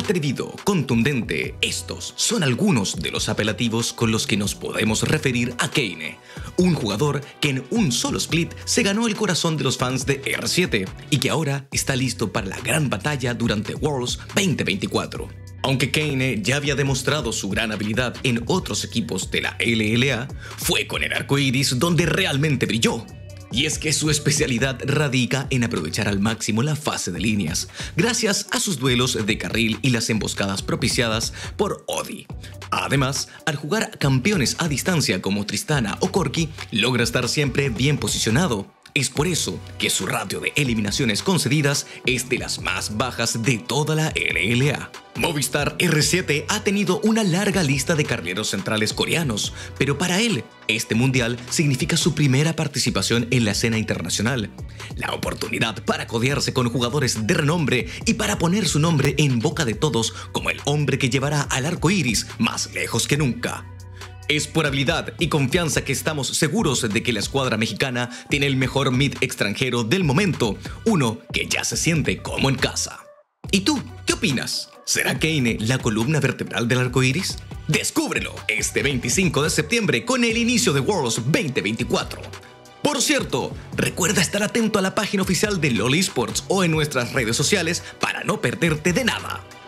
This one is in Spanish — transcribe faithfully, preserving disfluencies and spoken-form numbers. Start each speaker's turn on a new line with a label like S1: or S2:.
S1: atrevido, contundente, estos son algunos de los apelativos con los que nos podemos referir a Kaine, un jugador que en un solo split se ganó el corazón de los fans de R siete y que ahora está listo para la gran batalla durante Worlds veinte veinticuatro. Aunque Kaine ya había demostrado su gran habilidad en otros equipos de la L L A, fue con el arco iris donde realmente brilló. Y es que su especialidad radica en aprovechar al máximo la fase de líneas, gracias a sus duelos de carril y las emboscadas propiciadas por Odi. Además, al jugar campeones a distancia como Tristana o Corki, logra estar siempre bien posicionado. Es por eso que su ratio de eliminaciones concedidas es de las más bajas de toda la L L A. Movistar R siete ha tenido una larga lista de carrileros centrales coreanos, pero para él, este mundial significa su primera participación en la escena internacional, la oportunidad para codearse con jugadores de renombre y para poner su nombre en boca de todos como el hombre que llevará al arco iris más lejos que nunca. Es por habilidad y confianza que estamos seguros de que la escuadra mexicana tiene el mejor mid extranjero del momento, uno que ya se siente como en casa. ¿Y tú, qué opinas? ¿Será Kaine la columna vertebral del arco iris? Descúbrelo este veinticinco de septiembre con el inicio de Worlds veinte veinticuatro. Por cierto, recuerda estar atento a la página oficial de LoL Esports o en nuestras redes sociales para no perderte de nada.